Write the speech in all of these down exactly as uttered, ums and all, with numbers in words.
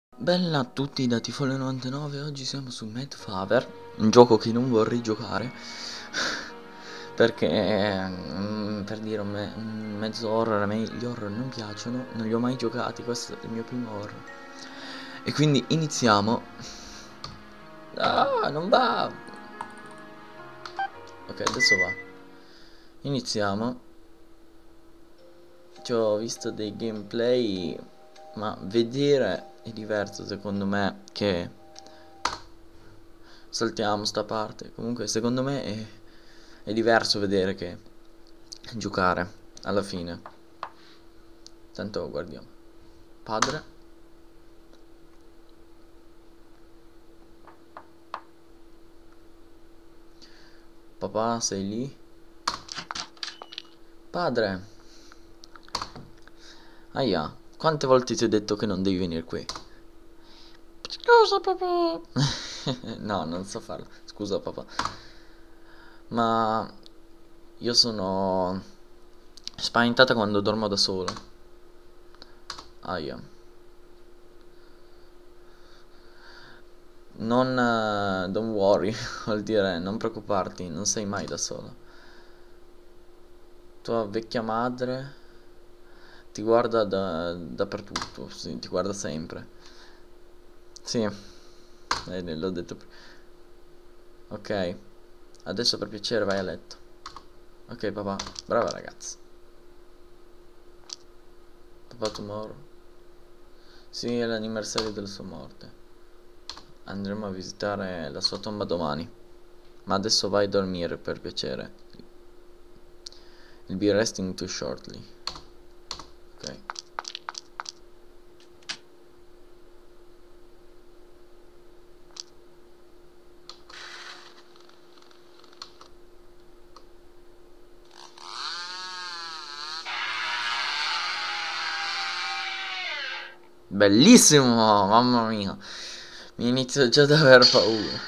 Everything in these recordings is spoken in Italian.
Bella a tutti da Tifone novantanove, oggi siamo su Madfather, un gioco che non vorrei giocare perché, mm, per dire, un, me- un mezzo horror, a me gli horror non piacciono, non li ho mai giocati, questo è il mio primo horror. E quindi iniziamo. Ah, non va! Ok, adesso va. Iniziamo. Ci ho visto dei gameplay, ma vedere è diverso secondo me che saltiamo sta parte. Comunque secondo me è, è diverso vedere che giocare alla fine. Tanto guardiamo. Padre. Papà, sei lì? Padre. Aia, quante volte ti ho detto che non devi venire qui? Scusa papà. No, non so farlo. Scusa papà. Ma io sono spaventata quando dormo da solo. Aia. Non, eh, don't worry, vuol dire non preoccuparti, non sei mai da solo. Tua vecchia madre ti guarda da, dappertutto, sì, ti guarda sempre. Sì, eh, l'ho detto prima. Ok, adesso per piacere vai a letto. Ok papà, brava ragazza. Papà tomorrow. Sì, è l'anniversario della sua morte. Andremo a visitare la sua tomba domani. Ma adesso vai a dormire per piacere. You'll be resting too shortly. Ok. Bellissimo, mamma mia. Mi inizio già ad aver paura.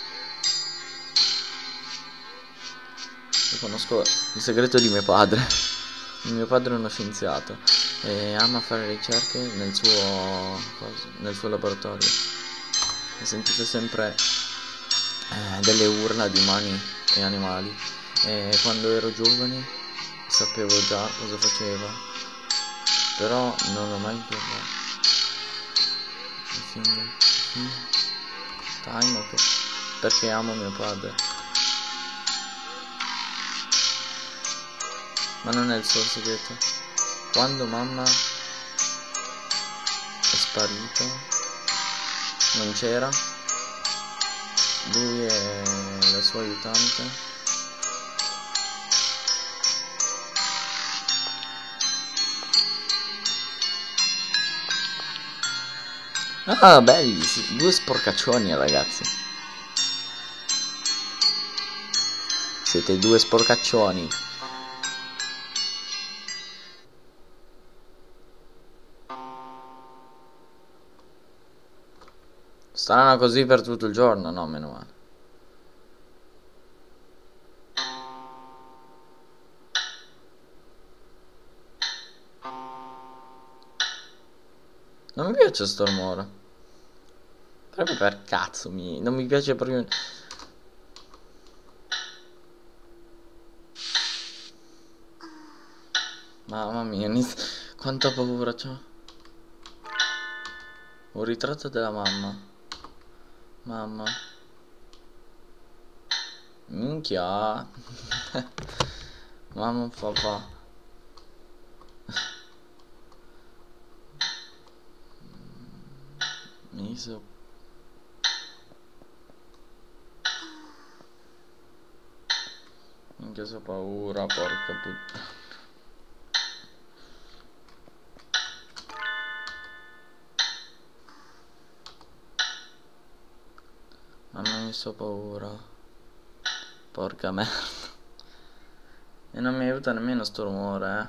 Io conosco il segreto di mio padre. Mio padre è uno scienziato e ama fare ricerche nel suo, cosa, nel suo laboratorio. E sentite sempre eh, delle urla di umani e animali. E quando ero giovane sapevo già cosa faceva, però non l'ho mai provato. Finger, finger, time, ok. Perché amo mio padre. Ma non è il suo segreto. Quando mamma è sparito, non c'era, lui è la sua aiutante. Ah, belli, sì, due sporcaccioni ragazzi. Siete due sporcaccioni. Staranno così per tutto il giorno, no, meno male. Non mi piace sto rumore. Proprio per cazzo, mi... non mi piace proprio. Mamma mia, iniz- quanta paura c'ho. Un ritratto della mamma. Mamma. Minchia. Mamma, papà. Mi so... Minchia, so paura, porca puttana. Mamma, mi so paura. Porca merda. E non mi aiuta nemmeno sto rumore, eh.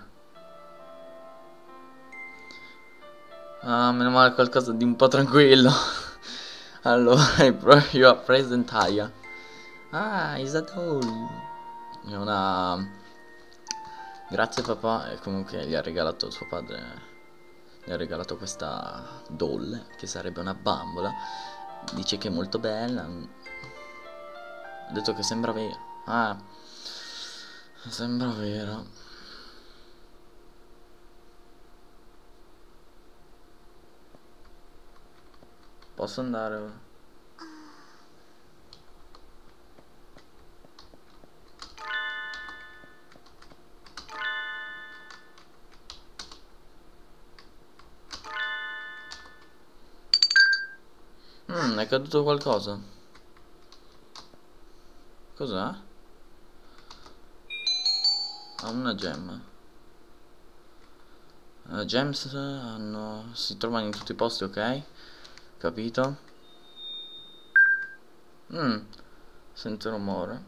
Ah, meno male qualcosa di un po' tranquillo. Allora, I brought you a present, Aya. Ah, is that all? È una... Grazie papà, e comunque gli ha regalato suo padre gli ha regalato questa doll, che sarebbe una bambola. Dice che è molto bella. Ha detto che sembra vera. Ah, sembra vera. Posso andare ora? Mmm, è caduto qualcosa. Cos'è? Ha una gemma. Uh, gems hanno... si trovano in tutti i posti, ok? Capito? Mmm, sento rumore.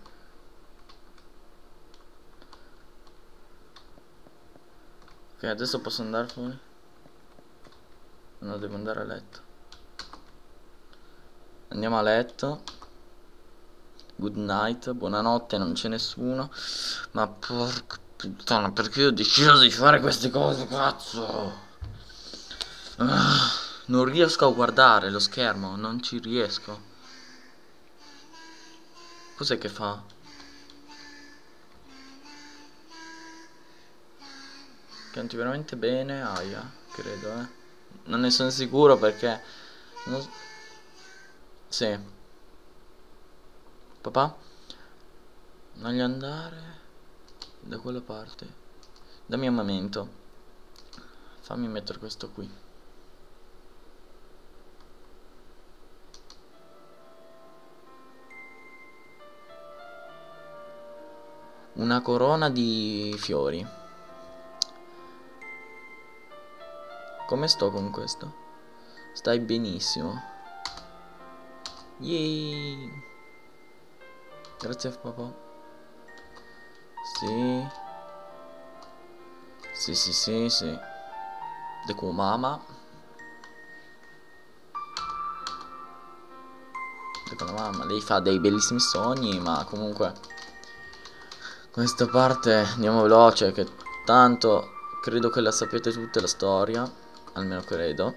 Ok, adesso posso andare fuori? No, devo andare a letto. Andiamo a letto. Good night, buonanotte, non c'è nessuno. Ma porca puttana, perché ho deciso di fare queste cose, cazzo? Ah, non riesco a guardare lo schermo, non ci riesco. Cos'è che fa? Canti veramente bene, aia, credo, eh. Non ne sono sicuro perché... Non... Sì. Papà? Non gli andare da quella parte. Dammi un momento. Fammi mettere questo qui. Una corona di fiori. Come sto con questo? Stai benissimo. Yay! Grazie papà. Sì. Sì, sì, sì, sì. Deku mama. Deku la mamma. Lei fa dei bellissimi sogni, ma comunque questa parte andiamo veloce, che tanto credo che la sapete tutta la storia. Almeno credo.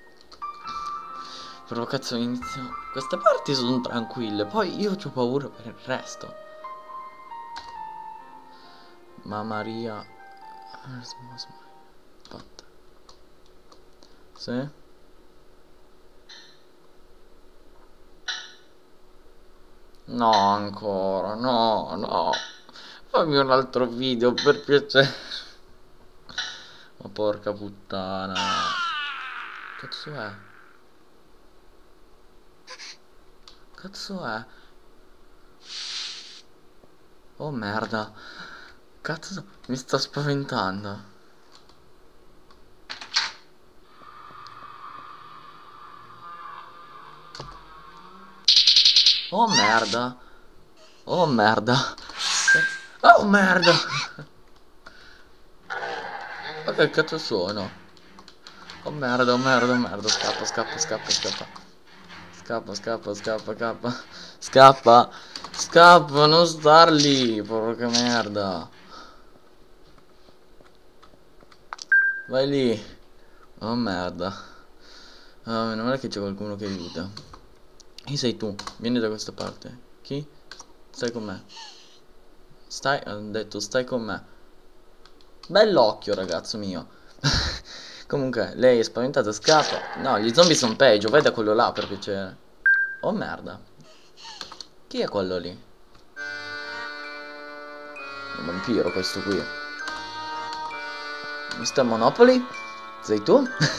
Però cazzo inizio. Queste parti sono tranquille. Poi io ho paura per il resto. Ma Maria. Fatta. Sì? No, ancora. No, no. Fammi un altro video per piacere. Ma porca puttana. Cazzo è? Cazzo è? Oh merda. Cazzo, mi sta spaventando. Oh merda. Oh merda. Oh merda. Ma che cazzo sono? Oh merda, oh merda, oh merda. Scappa, scappa, scappa, scappa. Scappa, scappa, scappa, scappa. Scappa. Scappa, non star lì. Porca merda. Vai lì. Oh merda. Oh, meno male che c'è qualcuno che aiuta. Chi sei tu? Vieni da questa parte. Chi? Stai con me. Stai, ho detto, stai con me. Bell'occhio, ragazzo mio. Comunque, lei è spaventata, scappa. No, gli zombie sono peggio, vai da quello là per piacere. Oh merda. Chi è quello lì? Un vampiro questo qui. mister Monopoly? Sei tu?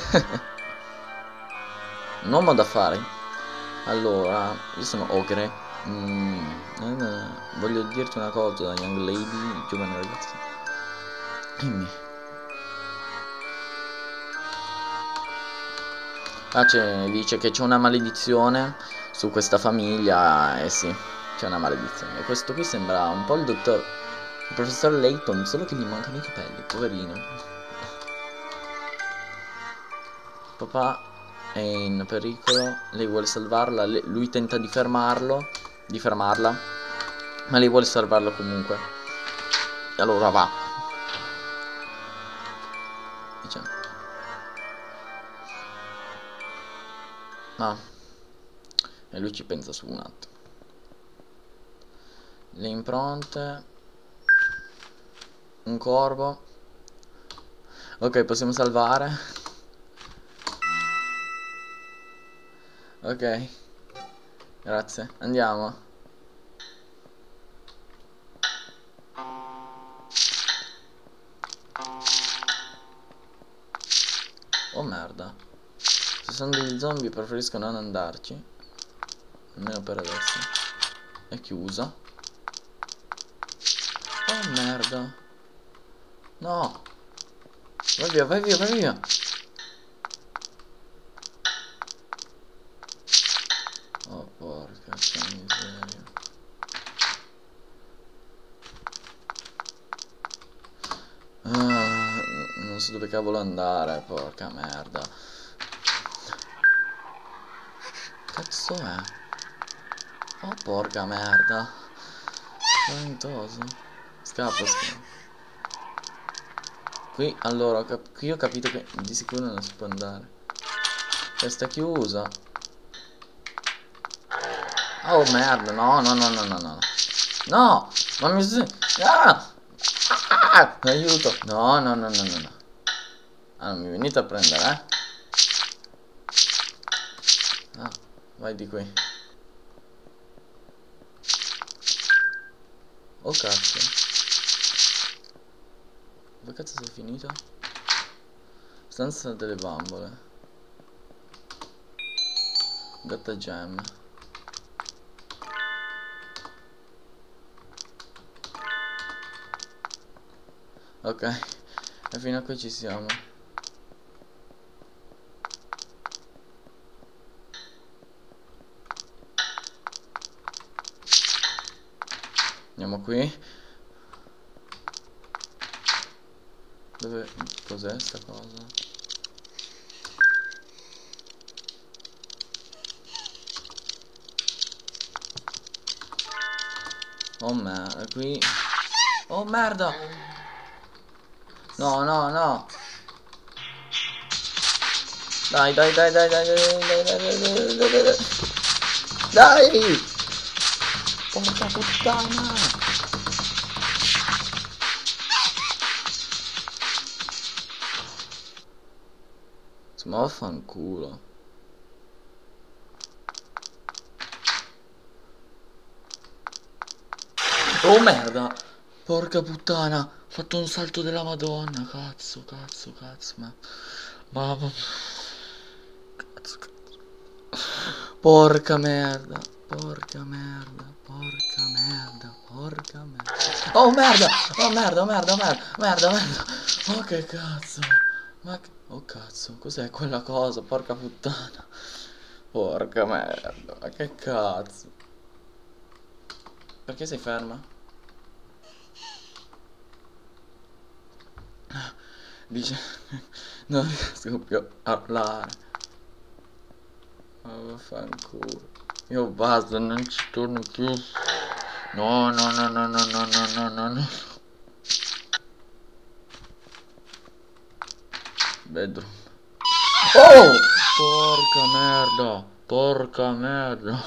Un uomo d'affari. Allora, io sono Ogre. Mm, eh, voglio dirti una cosa, young lady, giovane ragazza. Dimmi. Ah, dice che c'è una maledizione su questa famiglia. Eh sì, c'è una maledizione. E questo qui sembra un po' il dottor, il professor Layton, solo che gli mancano i capelli, poverino. Papà è in pericolo, lei vuole salvarla, le, lui tenta di fermarlo, di fermarla, ma lei vuole salvarlo comunque. E allora va. Diciamo. Ah, e lui ci pensa su un attimo. Le impronte. Un corvo. Ok, possiamo salvare. Ok. Grazie. Andiamo. Oh merda. Se sono degli zombie preferisco non andarci. Almeno per adesso. È chiusa. Oh merda. No. Vai via, vai via, vai via. Oh porca miseria. Ah, non so dove cavolo andare, porca merda. Cazzo è? Oh porca merda. Spaventoso. Scappo, scappo. Qui, allora, cap qui ho capito che di sicuro non si può andare. Questa è chiusa. Oh merda, no, no, no, no, no, no. No, ma mi si... Ah! Ah! Aiuto. No, no, no, no, no, no. Ah, non mi venite a prendere, eh? Ah, vai di qui. Oh cazzo. Dove cazzo sei finito? Stanza delle bambole. Gatta gem. Ok. E fino a qui ci siamo. Andiamo qui. Dove... cos'è sta cosa? Oh merda, qui... Oh merda! No, no, no! Dai, dai, dai, dai, dai, dai, dai, dai, dai, dai, dai, dai, dai! Porca puttana! Ma vaffanculo. Oh merda! Porca puttana! Ho fatto un salto della Madonna! Cazzo, cazzo, cazzo, ma... Ma... Cazzo, cazzo. Porca merda! Porca merda! Porca merda! Porca merda! Oh merda! Oh merda, oh merda, oh merda! Merda, merda! Oh che cazzo! Ma che... Oh cazzo, cos'è quella cosa? Porca puttana! Porca merda! Ma che cazzo? Perché sei ferma? Dice... Non riesco più a parlare. Ma vaffanculo. Io basta, non ci torno più. No, no, no, no, no, no, no, no, no, no. Bedroom. Oh! Porca merda. Porca merda.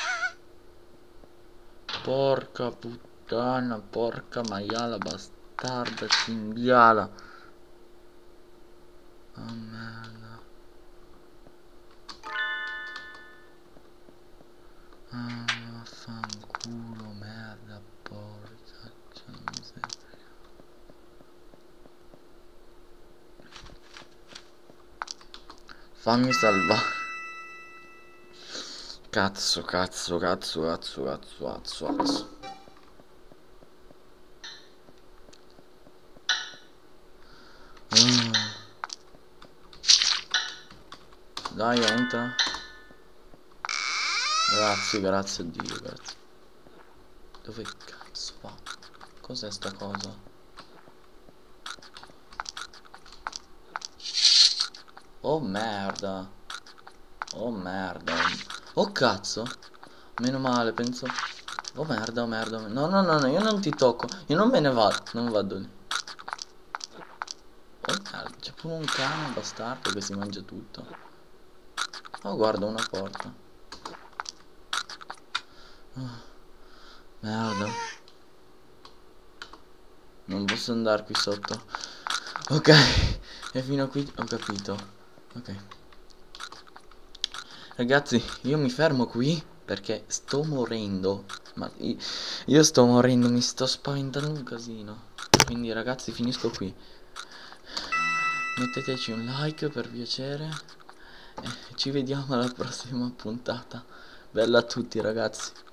Porca puttana. Porca maiala bastarda cinghiala. Oh merda. Ah, vaffanculo, merda, porca miseria. Fammi salvare. Cazzo, cazzo, cazzo, cazzo, cazzo, cazzo, cazzo. Mm. Dai, entra. Grazie, grazie a Dio, grazie. Dove cazzo va? Cos'è sta cosa? Oh merda. Oh merda. Oh cazzo. Meno male, penso. Oh merda, oh merda. Oh, no, no, no, no, io non ti tocco. Io non me ne vado. Non vado lì. Oh merda, c'è pure un cane bastardo che si mangia tutto. Oh, guarda, una porta. Oh, merda. Non posso andare qui sotto. Ok. E fino a qui ho capito. Ok. Ragazzi, io mi fermo qui perché sto morendo. Ma io, io sto morendo, mi sto spaventando un casino. Quindi ragazzi, finisco qui. Metteteci un like per piacere. E ci vediamo alla prossima puntata. Bella a tutti ragazzi.